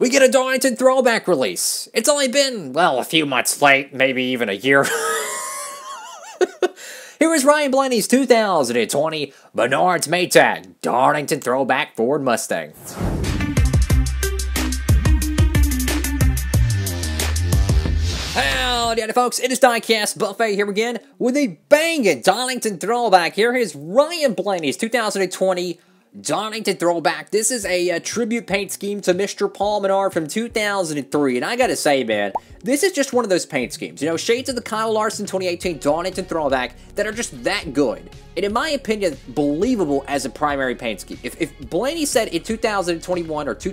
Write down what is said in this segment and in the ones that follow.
We get a Darlington throwback release. It's only been, well, a few months late, maybe even a year. Here is Ryan Blaney's 2020 Menards Maytag Darlington throwback Ford Mustang. Howdy, folks, it is Diecast Buffet here again with a banging Darlington throwback. Here is Ryan Blaney's 2020 Darlington throwback. This is a tribute paint scheme to Mr. Paul Menard from 2003, and I gotta say, man, this is just one of those paint schemes. You know, shades of the Kyle Larson 2018 Darlington throwback that are just that good, and in my opinion, believable as a primary paint scheme. If Blaney said in 2021 or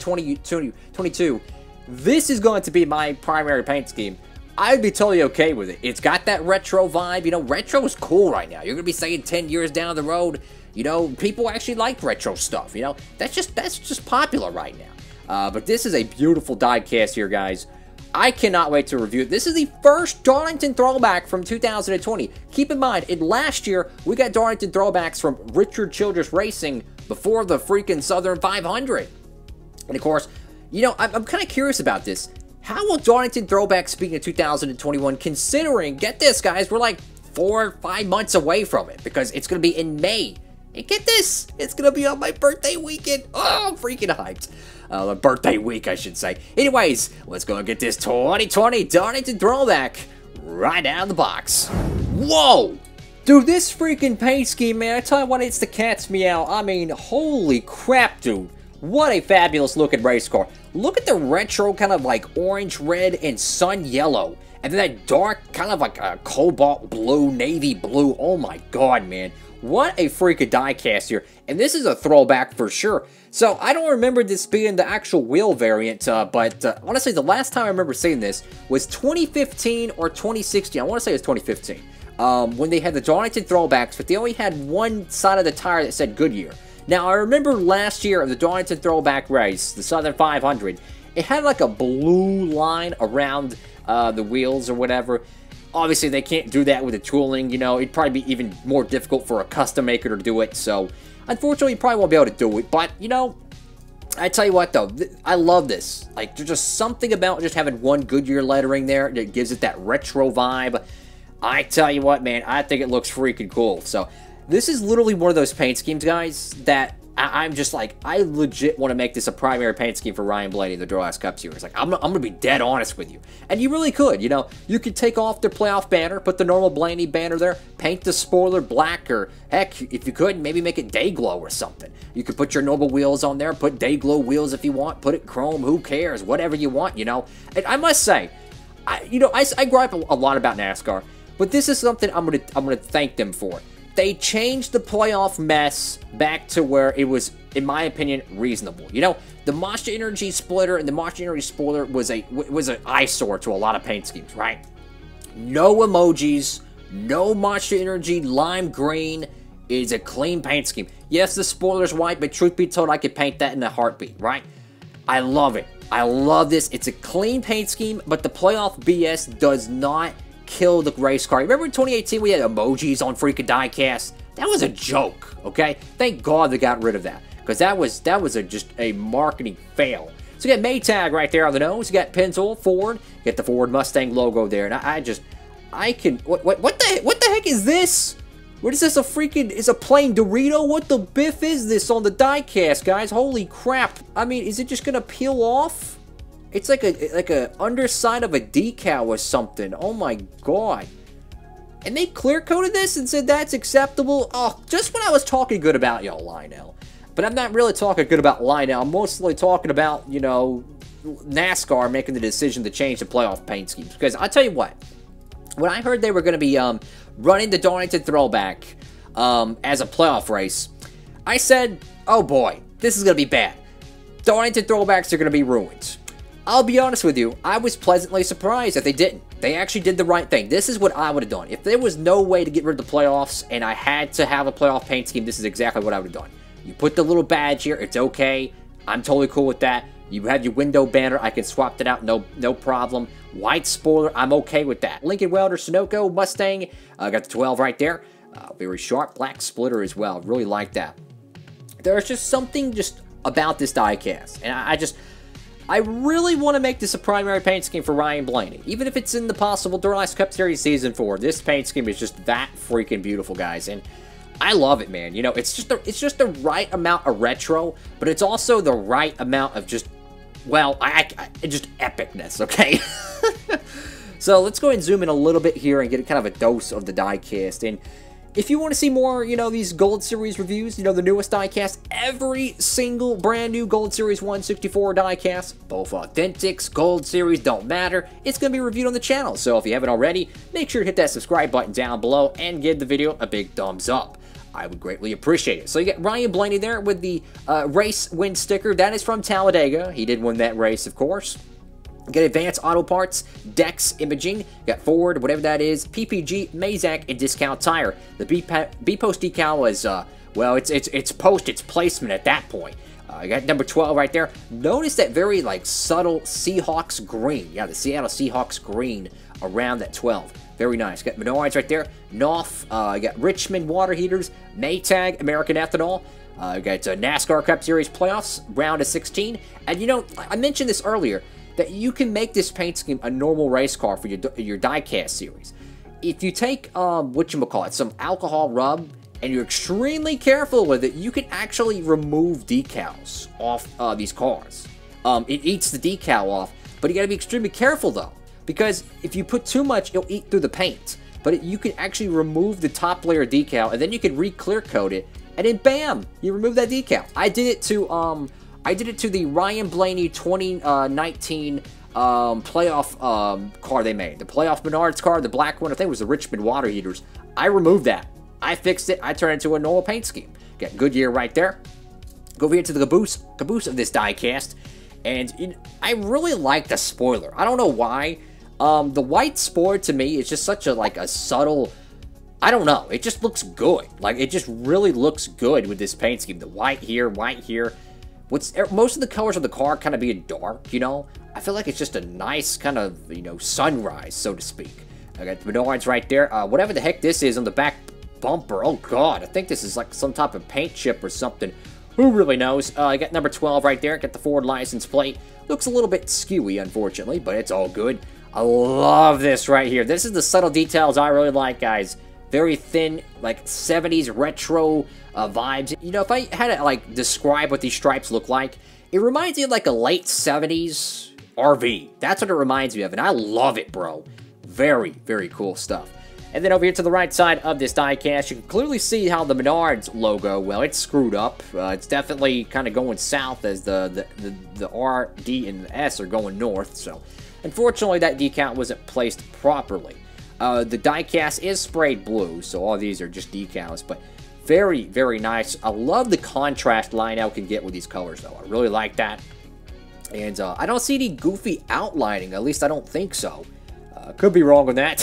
2022, this is going to be my primary paint scheme, I'd be totally okay with it. It's got that retro vibe. You know, retro is cool right now. You're going to be saying 10 years down the road, you know, people actually like retro stuff, you know. That's just popular right now. But this is a beautiful diecast here, guys. I cannot wait to review it. This is the first Darlington throwback from 2020. Keep in mind, last year, we got Darlington throwbacks from Richard Childress Racing before the freaking Southern 500. And of course, you know, I'm kind of curious about this. How will Darlington throwback speak in 2021, considering, get this, guys, we're like 4 or 5 months away from it, because it's going to be in May. And get this, it's going to be on my birthday weekend. Oh, I'm freaking hyped. The birthday week, I should say. Anyways, let's go and get this 2020 Darlington throwback right out of the box. Whoa! Dude, this freaking paint scheme, man, I tell you what, it's the cat's meow. I mean, holy crap, dude. What a fabulous looking race car. Look at the retro kind of like orange, red, and sun yellow. And then that dark kind of like a cobalt blue, navy blue. Oh my god, man. What a freaking diecast here. And this is a throwback for sure. So I don't remember this being the actual wheel variant, but I want to say the last time I remember seeing this was 2015 or 2016. I want to say it was 2015. When they had the Darlington throwbacks, but they only had one side of the tire that said Goodyear. Now, I remember last year of the Darlington throwback race, the Southern 500, it had like a blue line around the wheels or whatever. Obviously, they can't do that with the tooling, you know. It'd probably be even more difficult for a custom maker to do it, so unfortunately, you probably won't be able to do it. But, you know, I tell you what, though, I love this. Like, there's just something about just having one Goodyear lettering there that gives it that retro vibe. I tell you what, man, I think it looks freaking cool, so this is literally one of those paint schemes, guys, that I'm just like, I legit want to make this a primary paint scheme for Ryan Blaney in the Duralast Cup Series. Like, I'm going to be dead honest with you. And you really could, you know. You could take off their playoff banner, put the normal Blaney banner there, paint the spoiler black, or heck, if you could, maybe make it day glow or something. You could put your normal wheels on there, put day glow wheels if you want, put it chrome, who cares, whatever you want, you know. And I must say, I gripe a lot about NASCAR, but this is something I'm gonna thank them for. They changed the playoff mess back to where it was, in my opinion, reasonable. You know, the Monster Energy splitter and the Monster Energy spoiler was an eyesore to a lot of paint schemes, right? No emojis, no Monster Energy lime green. It is a clean paint scheme. Yes, the spoiler's white, but truth be told, I could paint that in a heartbeat, right? I love it. I love this. It's a clean paint scheme, but the playoff BS does not kill the race car. Remember in 2018 we had emojis on freaking diecast? That was a joke, okay? Thank God they got rid of that, because that was just a marketing fail. So you got Maytag right there on the nose. You got Pennzoil Ford. You got the Ford Mustang logo there, and what the heck is this? What is this? Is a plain Dorito? What the biff is this on the diecast, guys? Holy crap! I mean, is it just gonna peel off? It's like a underside of a decal or something. Oh my god. And they clear coated this and said that's acceptable. Oh, just when I was talking good about y'all, Lionel. But I'm not really talking good about Lionel. I'm mostly talking about, you know, NASCAR making the decision to change the playoff paint schemes. Because I'll tell you what, when I heard they were going to be running the Darlington throwback as a playoff race, I said, oh boy, this is going to be bad. Darlington throwbacks are going to be ruined. I'll be honest with you, I was pleasantly surprised that they didn't. They actually did the right thing. This is what I would have done. If there was no way to get rid of the playoffs and I had to have a playoff paint scheme, this is exactly what I would have done. You put the little badge here, it's okay. I'm totally cool with that. You have your window banner, I can swap that out, no problem. White spoiler, I'm okay with that. Lincoln Welder Sunoco Mustang, got the 12 right there. Very sharp black splitter as well, really like that. There's just something about this diecast, and I really want to make this a primary paint scheme for Ryan Blaney. Even if it's in the possible Duralast Cup Series Season 4, this paint scheme is just that freaking beautiful, guys. And I love it, man. You know, it's just the right amount of retro, but it's also the right amount of just, well, just epicness, okay? So let's go ahead and zoom in a little bit here and get kind of a dose of the die-cast. And if you want to see more, you know, these Gold Series reviews, you know, the newest die-cast, every single brand new Gold Series 164 die-cast, both Authentics, Gold Series, don't matter, it's going to be reviewed on the channel. So if you haven't already, make sure to hit that subscribe button down below and give the video a big thumbs up. I would greatly appreciate it. So you get Ryan Blaney there with the race win sticker. That is from Talladega. He did win that race, of course. You get Advanced Auto Parts, Dex Imaging, you got Ford, whatever that is, PPG, Mazak, and Discount Tire. The B-Post decal was, well, it's post its placement at that point. You got number 12 right there. Notice that very, like, subtle Seahawks green. Yeah, the Seattle Seahawks green around that 12. Very nice. Got Menards right there. Knauf, you got Richmond Water Heaters, Maytag, American Ethanol. You got NASCAR Cup Series Playoffs, round of 16. And, you know, I mentioned this earlier, that you can make this paint scheme a normal race car for your die-cast series. If you take, whatchamacallit, some alcohol rub, and you're extremely careful with it, you can actually remove decals off these cars. It eats the decal off, but you gotta be extremely careful though, because if you put too much, it'll eat through the paint. But you can actually remove the top layer decal, and then you can re-clear coat it, and then bam, you remove that decal. I did it to the Ryan Blaney 2019 playoff car they made. The playoff Menards car, the black one, I think it was the Richmond Water Heaters. I removed that. I fixed it. I turned it into a normal paint scheme. Got Goodyear right there. Go over here to the caboose of this die-cast. And I really like the spoiler. I don't know why. The white spoiler to me is just such a subtle, I don't know. It just looks good. Like, it just really looks good with this paint scheme. The white here, white here. Most of the colors of the car kind of being dark, you know? I feel like it's just a nice kind of, you know, sunrise, so to speak. I got the Menards right there. Whatever the heck this is on the back bumper. Oh, God. I think this is like some type of paint chip or something. Who really knows? I got number 12 right there. Got the Ford license plate. Looks a little bit skewy, unfortunately, but it's all good. I love this right here. This is the subtle details I really like, guys. Very thin, like 70s retro vibes. You know, if I had to like describe what these stripes look like, it reminds me of like a late 70s RV. That's what it reminds me of, and I love it, bro. Very, very cool stuff. And then over here to the right side of this die-cast, you can clearly see how the Menards logo, well, it's screwed up. It's definitely kind of going south as the R, D, and the S are going north. So, unfortunately, that decal wasn't placed properly. The die-cast is sprayed blue, so all these are just decals, but very, very nice. I love the contrast Lionel can get with these colors, though. I really like that. And I don't see any goofy outlining, at least I don't think so. Could be wrong on that.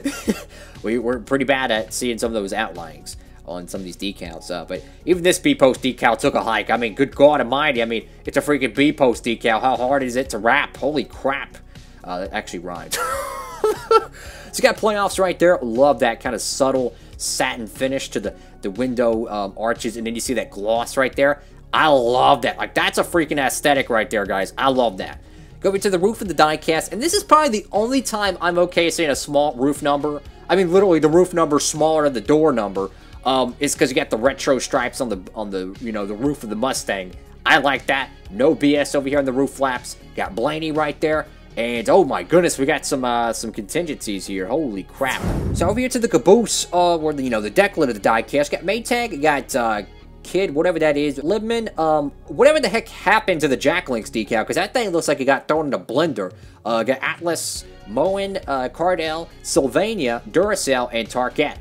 We're pretty bad at seeing some of those outlinings on some of these decals. But even this B-Post decal took a hike. I mean, good God almighty. I mean, it's a freaking B-Post decal. How hard is it to wrap? Holy crap. That actually rhymes. So you got playoffs right there. Love that kind of subtle satin finish to the window arches. And then you see that gloss right there. I love that. Like, that's a freaking aesthetic right there, guys. I love that. Go over to the roof of the die-cast, and this is probably the only time I'm okay saying a small roof number. I mean, literally, the roof number smaller than the door number. Is because you got the retro stripes on the you know, the roof of the Mustang. I like that. No BS over here on the roof flaps. Got Blaney right there. And oh my goodness, we got some contingencies here. Holy crap! So over here to the caboose, where the deck lid of the die-cast. Got Maytag. Got Kid, whatever that is, Libman, whatever the heck happened to the Jack Links decal, because that thing looks like it got thrown in a blender. Got Atlas, Moen, Cardell, Sylvania, Duracell, and Tarkett.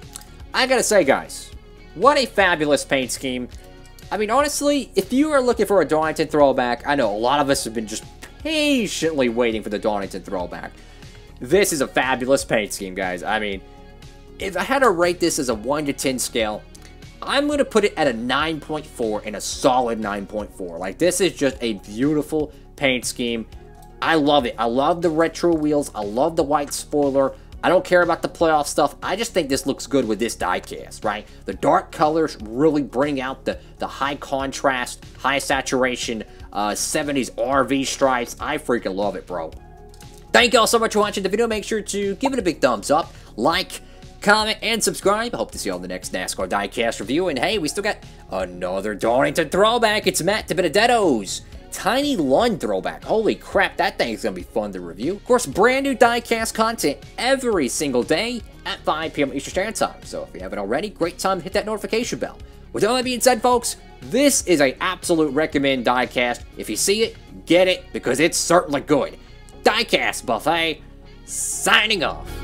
I gotta say, guys, what a fabulous paint scheme. I mean, honestly, if you are looking for a Darlington throwback, I know a lot of us have been just patiently waiting for the Darlington throwback. This is a fabulous paint scheme, guys. I mean, if I had to rate this as a 1 to 10 scale, I'm going to put it at a 9.4 and a solid 9.4. Like, this is just a beautiful paint scheme. I love it. I love the retro wheels. I love the white spoiler. I don't care about the playoff stuff. I just think this looks good with this diecast, right? The dark colors really bring out the high contrast, high saturation, 70s RV stripes. I freaking love it, bro. Thank y'all so much for watching the video. Make sure to give it a big thumbs up, like, comment, and subscribe. I hope to see you on the next NASCAR diecast review. And hey, we still got another Darlington throwback. It's Matt DiBenedetto's Tiny Lund throwback. Holy crap, that thing's gonna be fun to review. Of course, brand new diecast content every single day at 5 p.m. Eastern Standard Time. So if you haven't already, great time to hit that notification bell. With all that being said, folks, this is an absolute recommend diecast. If you see it, get it, because it's certainly good. Diecast Buffet, signing off.